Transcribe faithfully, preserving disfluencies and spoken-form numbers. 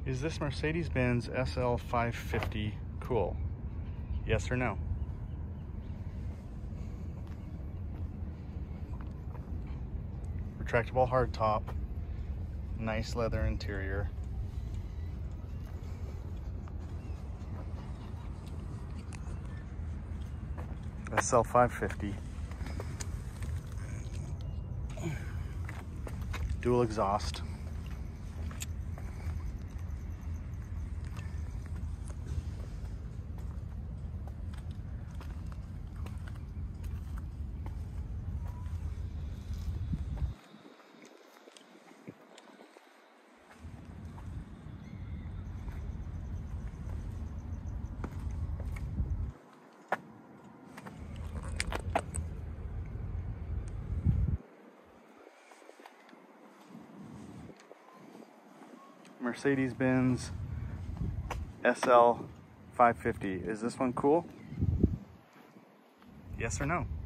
Is this Mercedes-Benz S L five fifty cool? Yes or no? Retractable hardtop, nice leather interior. S L five fifty. Dual exhaust. Mercedes-Benz S L five fifty. Is this one cool? Yes or no?